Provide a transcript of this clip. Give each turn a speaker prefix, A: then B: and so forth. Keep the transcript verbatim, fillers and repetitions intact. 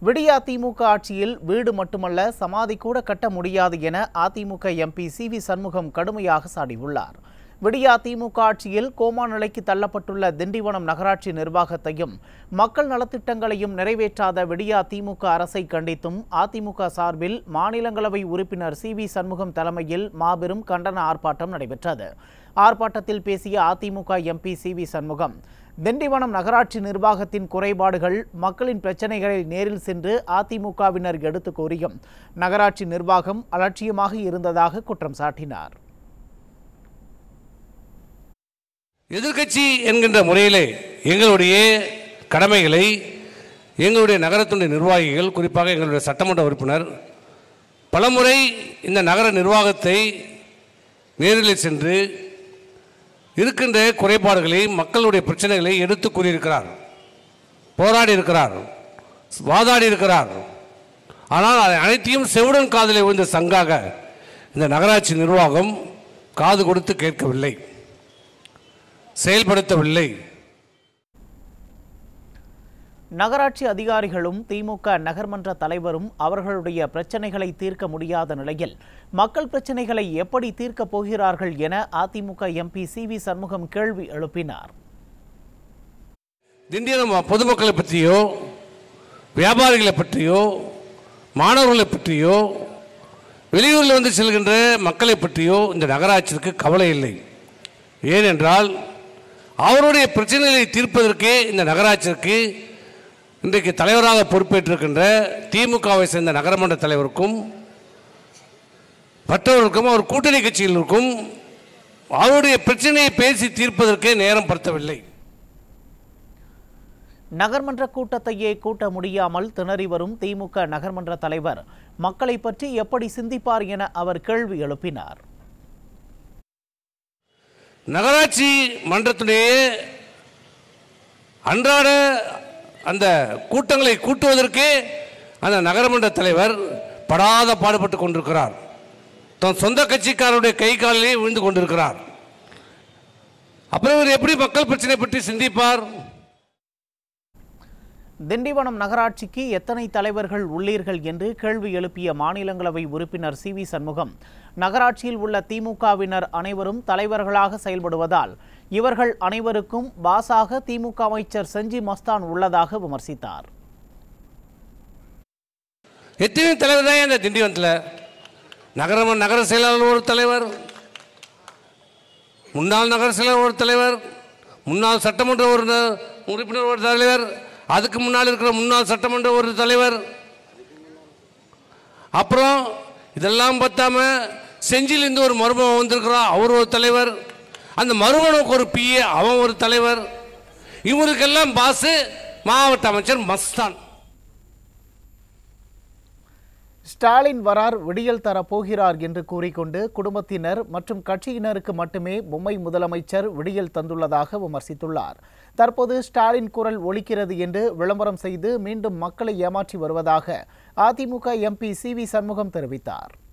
A: விடியா திமுக ஆட்சியில் வீடு மட்டுமல்ல சமாதி கூட கட்ட முடியாது என AIADMK MP C V Shanmugam கடுமையாக சாடியுள்ளார். விடியா திமுக ஆட்சியில் கோமா நிலைக்கு தள்ளப்பட்டுள்ள திண்டிவனம் நகராட்சி நிர்வாகத்தையும் மக்கள் நலத்திட்டங்களையும் நிறைவேற்றாத விடியா திமுக அரசை கண்டித்தும் அதிமுக சார்பில் மாநிலங்களவை உறுப்பினர் சி வி சண்முகம் தலைமையில் மாபெரும் கண்டன ஆர்ப்பாட்டம் நடைபெற்றது. ஆர்ப்பாட்டத்தில் பேசிய AIADMK MP C V Shanmugam, Tindivanam நகராட்சி நிர்வாகத்தின் குறைபாடுகள், மக்களின் பிரச்சனைகளை நேரில் சென்று அதிமுகவினர் எடுத்து கூறியும் நகராட்சி நிர்வாகம் அலட்சியமாக இருந்ததாக குற்றம் சாட்டினார்.
B: எதிர்க்கட்சி என்கின்ற முறையிலே எங்களுடைய கடமைகளை எங்களுடைய நகரத்துடைய நிர்வாகிகள், குறிப்பாக எங்களுடைய சட்டமன்ற உறுப்பினர் பலமுறை இந்த நகர நிர்வாகத்தை நேரில் சென்று இருக்கின்ற குறைபாடுகளை, மக்களுடைய பிரச்சனைகளை எடுத்து கூறியிருக்கிறார், போராடி இருக்கிறார், வாதாடி இருக்கிறார். ஆனால் அதை அனைத்தையும் செவுடன் காதிலே விழுந்த சங்காக இந்த நகராட்சி நிர்வாகம் காது கொடுத்து கேட்கவில்லை, செயல்படுத்தவில்லை.
A: நகராட்சி அதிகாரிகளும் திமுக நகர்மன்ற தலைவரும் அவர்களுடைய பிரச்சனைகளை தீர்க்க முடியாத நிலையில் மக்கள் பிரச்சனைகளை எப்படி தீர்க்கப் போகிறார்கள் என AIADMK MP C V Shanmugam கேள்வி எழுப்பினார்.
B: திண்டிவனம் பொதுமக்களை பற்றியோ, வியாபாரிகளை பற்றியோ, மாணவர்களை பற்றியோ, வெளியூரில் வந்து செல்கின்ற மக்களை பற்றியோ இந்த நகராட்சிக்கு கவலை இல்லை. ஏனென்றால் அவருடைய பிரச்சனைகளை தீர்ப்பதற்கே இந்த நகராட்சிக்கு இன்றைக்கு தலைவராக பொறுப்பேற்றிருக்கின்ற திமுகவை சேர்ந்த நகரமன்ற தலைவருக்கும் மற்றவர்களுக்கும் அவர் கூட்டணி கட்சிகளுக்கும் அவருடைய பிரச்சனையை பேசி தீர்ப்பதற்கே நேரம் படுத்தவில்லை.
A: நகர்மன்ற கூட்டத்தையே கூட்ட முடியாமல் திணறி வரும் திமுக நகர்மன்ற தலைவர் மக்களை பற்றி எப்படி சிந்திப்பார் என அவர் கேள்வி எழுப்பினார்.
B: நகராட்சி மன்றத்துடைய அன்றாட அந்த கூட்டங்களை கூட்டுவதற்கே அந்த நகரமன்ற தலைவர் படாத பாடுபட்டு கொண்டிருக்கிறார். தன் சொந்த கட்சிக்காரருடைய கை காலிலே விழுந்து கொண்டிருக்கிறார். அப்புறம் இவர் எப்படி மக்கள் பிரச்சனை பற்றி சிந்திப்பார்?
A: திண்டிவனம் நகராட்சிக்கு எத்தனை தலைவர்கள் உள்ளீர்கள் என்று கேள்வி எழுப்பிய மாநிலங்களவை உறுப்பினர் சி வி சண்முகம், நகராட்சியில் உள்ள திமுகவினர் அனைவரும் தலைவர்களாக செயல்படுவதால் இவர்கள் அனைவருக்கும் பாசாக திமுக அமைச்சர் செஞ்சி மஸ்தான் உள்ளதாக விமர்சித்தார்.
B: எத்தனை தலைவர் தான் இந்த திண்டிவனத்தில்? நகர நகர செயலாளர் ஒரு தலைவர், முன்னாள் நகர செயலாளர் ஒரு தலைவர், முன்னாள் சட்டமன்ற ஒரு உறுப்பினர் ஒரு தலைவர், அதுக்கு முன்னால் இருக்கிற முன்னாள் சட்டமன்ற ஒரு தலைவர், அப்புறம் இதெல்லாம் பார்த்தாம செஞ்சிலிருந்து ஒரு மருமகன் வந்திருக்கிறான், அவர் ஒரு தலைவர், அந்த மருமகனுக்கு ஒரு பிஏ, அவன் ஒரு தலைவர், இவருக்கெல்லாம் பாசு மாவட்ட அமைச்சர் மஸ்தான்.
A: ஸ்டாலின் வரார், விடியல் தரப்போகிறார் என்று கூறிக்கொண்டு குடும்பத்தினர் மற்றும் கட்சியினருக்கு மட்டுமே பொம்மை முதலமைச்சர் விடியல் தந்துள்ளதாக விமர்சித்துள்ளார். தற்போது ஸ்டாலின் குரல் ஒலிக்கிறது என்று விளம்பரம் செய்து மீண்டும் மக்களை ஏமாற்றி வருவதாக AIADMK MP C V Shanmugam தெரிவித்தார்.